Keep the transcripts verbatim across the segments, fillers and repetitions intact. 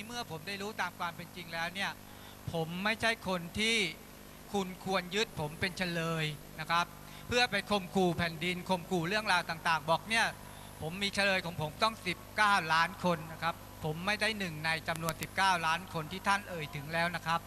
เมื่อผมได้รู้ตามความเป็นจริงแล้วเนี่ยผมไม่ใช่คนที่คุณควรยึดผมเป็นเฉลยนะครับเพื่อไปข่มขู่แผ่นดินข่มขู่เรื่องราวต่างๆบอกเนี่ยผมมีเฉลยของผมต้องสิบเก้าล้านคนนะครับผมไม่ได้หนึ่งในจำนวนสิบเก้าล้านคนที่ท่านเอ่ยถึงแล้วนะครับ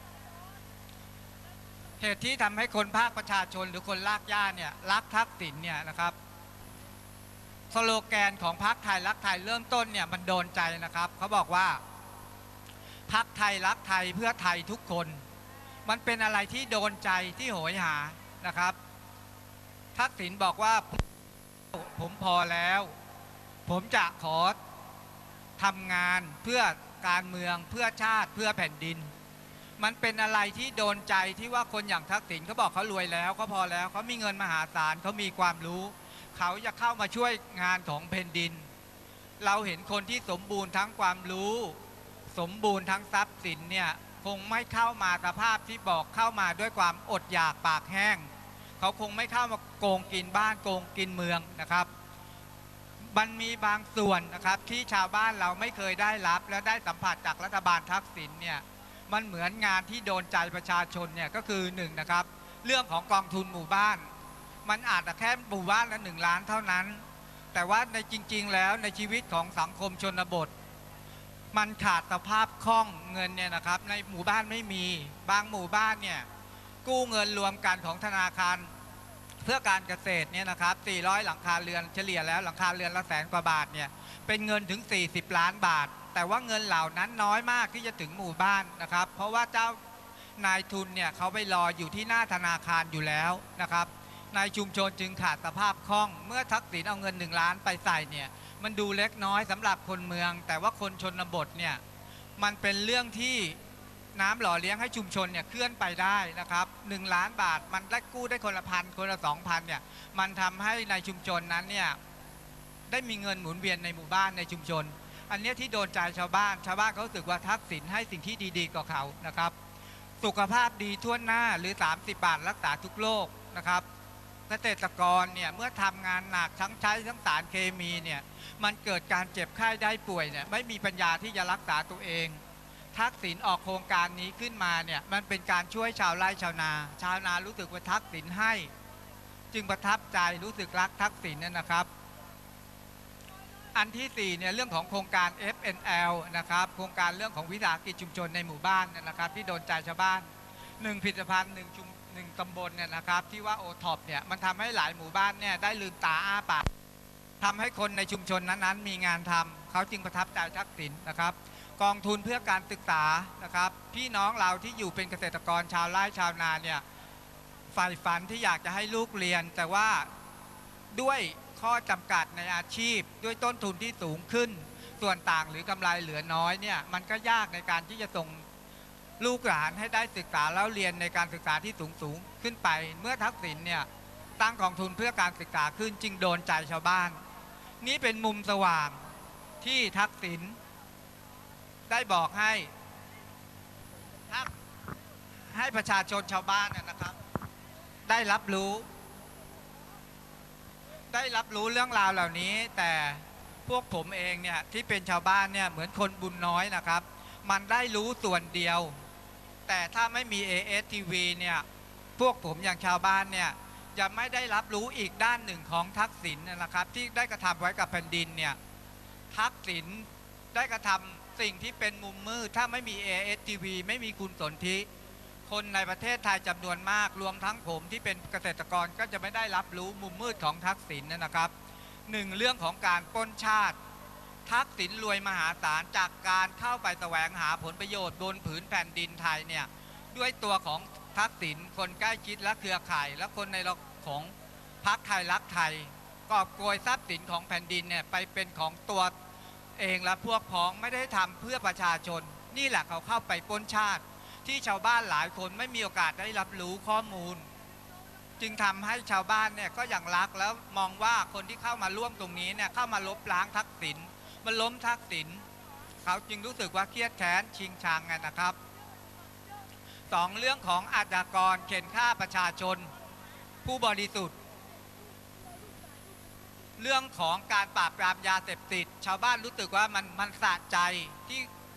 เหตุที่ทำให้คนภาคประชาชนหรือคนลากย่าเนี่ยรักทักษิณเนี่ยนะครับสโลแกนของพรรคไทยรักไทยเริ่มต้นเนี่ยมันโดนใจนะครับเขาบอกว่าพรรคไทยรักไทยเพื่อไทยทุกคนมันเป็นอะไรที่โดนใจที่โหยหานะครับทักษิณบอกว่าผมพอแล้วผมจะขอทำงานเพื่อการเมืองเพื่อชาติเพื่อแผ่นดินมันเป็นอะไรที่โดนใจที่ว่าคนอย่างทักษิณเขาบอกเขารวยแล้วเขาพอแล้วเขามีเงินมหาศาลเขามีความรู้เขาจะเข้ามาช่วยงานของแผ่นดินเราเห็นคนที่สมบูรณ์ทั้งความรู้สมบูรณ์ทั้งทรัพย์สินเนี่ยคงไม่เข้ามาสภาพที่บอกเข้ามาด้วยความอดอยากปากแห้งเขาคงไม่เข้ามาโกงกินบ้านโกงกินเมืองนะครับมันมีบางส่วนนะครับที่ชาวบ้านเราไม่เคยได้รับและได้สัมผัสจากรัฐบาลทักษิณเนี่ยมันเหมือนงานที่โดนใจประชาชนเนี่ยก็คือหนึ่งนะครับเรื่องของกองทุนหมู่บ้านมันอาจจะแค่หมู่บ้านละหนึ่งล้านเท่านั้นแต่ว่าในจริงๆแล้วในชีวิตของสังคมชนบทมันขาดสภาพคล่องเงินเนี่ยนะครับในหมู่บ้านไม่มีบางหมู่บ้านเนี่ยกู้เงินรวมกันของธนาคารเพื่อการเกษตรเนี่ยนะครับสี่ร้อยหลังคาเรือนเฉลี่ยแล้วหลังคาเรือนละแสนกว่าบาทเนี่ยเป็นเงินถึงสี่สิบล้านบาทแต่ว่าเงินเหล่านั้นน้อยมากที่จะถึงหมู่บ้านนะครับเพราะว่าเจ้านายทุนเนี่ยเขาไปรออยู่ที่หน้าธนาคารอยู่แล้วนะครับในชุมชนจึงขาดสภาพคล่องเมื่อทักษิณเอาเงินหนึ่งล้านไปใส่เนี่ยมันดูเล็กน้อยสำหรับคนเมืองแต่ว่าคนชนบทเนี่ยมันเป็นเรื่องที่น้ำหล่อเลี้ยงให้ชุมชนเนี่ยเคลื่อนไปได้นะครับหนึ่งล้านบาทมันได้กู้ได้คนละพันคนละสองพันเนี่ยมันทำให้ในชุมชนนั้นเนี่ยได้มีเงินหมุนเวียนในหมู่บ้านในชุมชนอันนี้ที่โดนใจชาวบ้านชาวบ้านเขารู้สึกว่าทักษิณให้สิ่งที่ดีๆกับเขานะครับสุขภาพดีทั่วหน้าหรือสามสิบบาทรักษาทุกโรคนะครับเกษตรกรเนี่ยเมื่อทำงานหนักทั้งใช้ทั้งสารเคมีเนี่ยมันเกิดการเจ็บไข้ได้ป่วยเนี่ยไม่มีปัญญาที่จะรักษาตัวเองทักษิณออกโครงการนี้ขึ้นมาเนี่ยมันเป็นการช่วยชาวไร่ชาวนาชาวนารู้สึกว่าทักษิณให้จึงประทับใจรู้สึกรักทักษิณนั่นนะครับอันที่สี่เนี่ยเรื่องของโครงการ เอฟ เอ็น แอล นะครับโครงการเรื่องของวิสาหกิจชุมชนในหมู่บ้านนะครับที่โดนใจชาวบ้านหนึ่งผลิตภัณฑ์หนึ่งชุมหนึ่งตำบลเนี่ยนะครับที่ว่าโอท็อปเนี่ยมันทำให้หลายหมู่บ้านเนี่ยได้ลืมตาอ้าปากทำให้คนในชุมชนนั้นๆมีงานทำเขาจึงประทับใจทักษิณนะครับกองทุนเพื่อการศึกษานะครับพี่น้องเราที่อยู่เป็นเกษตรกรชาวไร่ชาวนาเนี่ยใฝ่ฝันที่อยากจะให้ลูกเรียนแต่ว่าด้วยข้อจำกัดในอาชีพด้วยต้นทุนที่สูงขึ้นส่วนต่างหรือกำไรเหลือน้อยเนี่ยมันก็ยากในการที่จะส่งลูกหลานให้ได้ศึกษาแล้วเรียนในการศึกษาที่สูงสูงขึ้นไปเมื่อทักษิณเนี่ยตั้งกองทุนเพื่อการศึกษาขึ้นจึงโดนใจชาวบ้านนี่เป็นมุมสว่างที่ทักษิณได้บอกให้ให้ประชาชนชาวบ้านนะครับได้รับรู้ได้รับรู้เรื่องราวเหล่านี้แต่พวกผมเองเนี่ยที่เป็นชาวบ้านเนี่ยเหมือนคนบุญน้อยนะครับมันได้รู้ส่วนเดียวแต่ถ้าไม่มี เอ เอส ที วี เนี่ยพวกผมอย่างชาวบ้านเนี่ยจะไม่ได้รับรู้อีกด้านหนึ่งของทักษิณนะครับที่ได้กระทำไว้กับแผ่นดินเนี่ยทักษิณได้กระทำสิ่งที่เป็นมุมมืดถ้าไม่มี เอ เอส ที วี ไม่มีคุณสนธิคนในประเทศไทยจำนวนมากรวมทั้งผมที่เป็นเกษตรกรก็จะไม่ได้รับรู้มุมมืดของทักษิณนะครับหนึ่งเรื่องของการปล้นชาติทักษิณรวยมหาศาลจากการเข้าไปแสวงหาผลประโยชน์บนผืนแผ่นดินไทยเนี่ยด้วยตัวของทักษิณคนใกล้ชิดและเครือข่ายและคนในของพรรคไทยรักไทยกอบโกยทรัพย์สินของแผ่นดินเนี่ยไปเป็นของตัวเองและพวกพ้องไม่ได้ทำเพื่อประชาชนนี่แหละเขาเข้าไปปล้นชาติที่ชาวบ้านหลายคนไม่มีโอกาสได้รับรู้ข้อมูลจึงทำให้ชาวบ้านเนี่ยก็อย่างรักแล้วมองว่าคนที่เข้ามาร่วมตรงนี้เนี่ยเข้ามาลบล้างทักษิณมันล้มทักษิณเขาจึงรู้สึกว่าเครียดแค้นชิงชังกันนะครับสองเรื่องของอาชญากรเข็นฆ่าประชาชนผู้บริสุทธิ์เรื่องของการปราบปรามยาเสพติดชาวบ้านรู้สึกว่ามันมันสะใจที่พ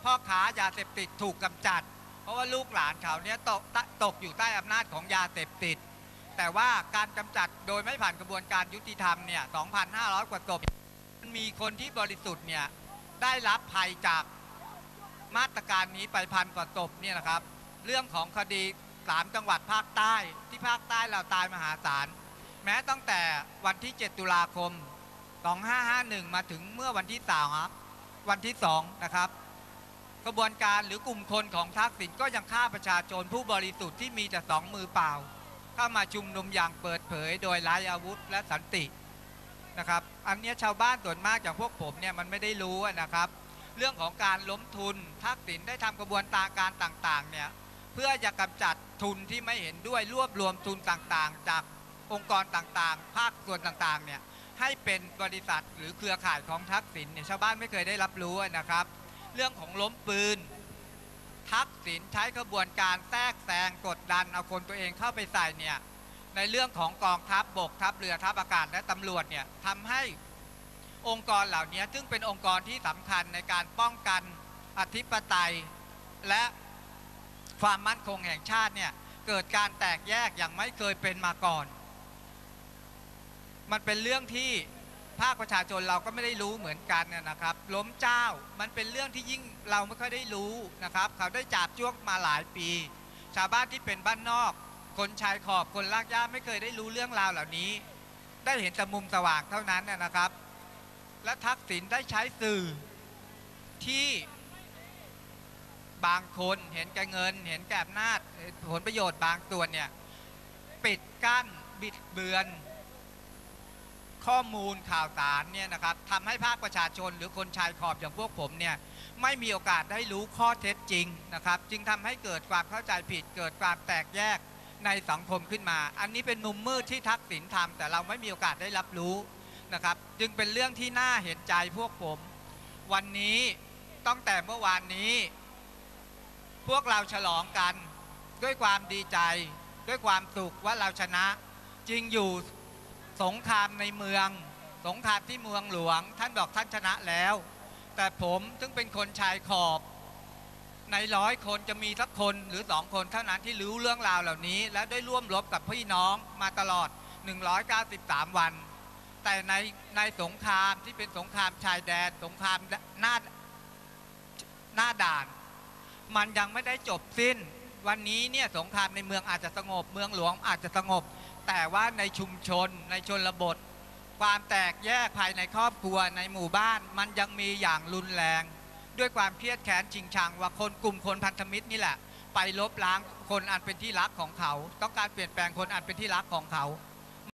พ่อค้ายาเสพติดถูกกำจัดเพราะว่าลูกหลานเขาเนี่ยตกตกอยู่ใต้อำนาจของยาเสพติดแต่ว่าการกำจัดโดยไม่ผ่านกระบวนการยุติธรรมเนี่ย สองพันห้าร้อย กว่าศพมีคนที่บริสุทธิ์เนี่ยได้รับภัยจากมาตรการนี้ไปพันกว่าศพเนี่ยนะครับเรื่องของคดีสามจังหวัดภาคใต้ที่ภาคใต้เราตายมหาศาลแม้ตั้งแต่วันที่เจ็ดตุลาคมสองพันห้าร้อยห้าสิบเอ็ดมาถึงเมื่อวันที่สามวันที่สองนะครับกระบวนการหรือกลุ่มคนของทักษิณก็ยังฆ่าประชาชนผู้บริสุทธิ์ที่มีแต่สองมือเปล่าเข้ามาชุมนุมอย่างเปิดเผยโดยไร้อาวุธและสันตินะครับอันนี้ชาวบ้านส่วนมากอย่างพวกผมเนี่ยมันไม่ได้รู้นะครับเรื่องของการล้มทุนทักษิณได้ทำกระบวนการต่างๆเนี่ยเพื่อจะกำจัดทุนที่ไม่เห็นด้วยรวบรวมทุนต่างๆจากองค์กรต่างๆภาคส่วนต่างๆเนี่ยให้เป็นบริษัทหรือเครือข่ายของทักษิณเนี่ยชาวบ้านไม่เคยได้รับรู้นะครับเรื่องของล้มปืนทักษิณใช้กระบวนการแทรกแซงกดดันเอาคนตัวเองเข้าไปใส่เนี่ยในเรื่องของกองทัพบกทัพเรือทัพอากาศและตำรวจเนี่ยทำให้องค์กรเหล่านี้ซึ่งเป็นองค์กรที่สำคัญในการป้องกันอธิปไตยและความมั่นคงแห่งชาติเนี่ยเกิดการแตกแยกอย่างไม่เคยเป็นมาก่อนมันเป็นเรื่องที่ภาคประชาชนเราก็ไม่ได้รู้เหมือนกันนะครับล้มเจ้ามันเป็นเรื่องที่ยิ่งเราไม่ค่อยได้รู้นะครับเขาได้จับจ้วงมาหลายปีชาวบ้านที่เป็นบ้านนอกคนชายขอบคนลากย่าไม่เคยได้รู้เรื่องราวเหล่านี้ได้เห็นแต่มุมสว่างเท่านั้นนะครับและทักษิณได้ใช้สื่อที่บางคนเห็นแก่เงินเห็นแก่อำนาจผลประโยชน์บางส่วนเนี่ยปิดกั้นบิดเบือนข้อมูลข่าวสารเนี่ยนะครับทำให้ภาคประชาชนหรือคนชายขอบอย่างพวกผมเนี่ยไม่มีโอกาสได้รู้ข้อเท็จจริงนะครับจึงทำให้เกิดความเข้าใจผิดเกิดความแตกแยกในสังคมขึ้นมาอันนี้เป็นมุมมืดที่ทักษิณทำแต่เราไม่มีโอกาสได้รับรู้นะครับจึงเป็นเรื่องที่น่าเห็นใจพวกผมวันนี้ตั้งแต่เมื่อวานนี้พวกเราฉลองกันด้วยความดีใจด้วยความสุขว่าเราชนะจริงอยู่สงครามในเมืองสงครามที่เมืองหลวงท่านบอกท่านชนะแล้วแต่ผมซึ่งเป็นคนชายขอบในร้อยคนจะมีสักคนหรือสองคนเท่านั้นที่รู้เรื่องราวเหล่านี้และได้ร่วมรบกับพี่น้องมาตลอดหนึ่งร้อยเก้าสิบสามวันแต่ในในสงครามที่เป็นสงครามชายแดนสงครามหน้าหน้าด่านมันยังไม่ได้จบสิ้นวันนี้เนี่ยสงครามในเมืองอาจจะสงบเมืองหลวงอาจจะสงบแต่ว่าในชุมชนในชนบทความแตกแยกภายในครอบครัวในหมู่บ้านมันยังมีอย่างรุนแรงด้วยความเครียดแค้นชิงชังว่าคนกลุ่มคนพันธมิตรนี่แหละไปลบล้างคนอันเป็นที่รักของเขาต้องการเปลี่ยนแปลงคนอันเป็นที่รักของเขา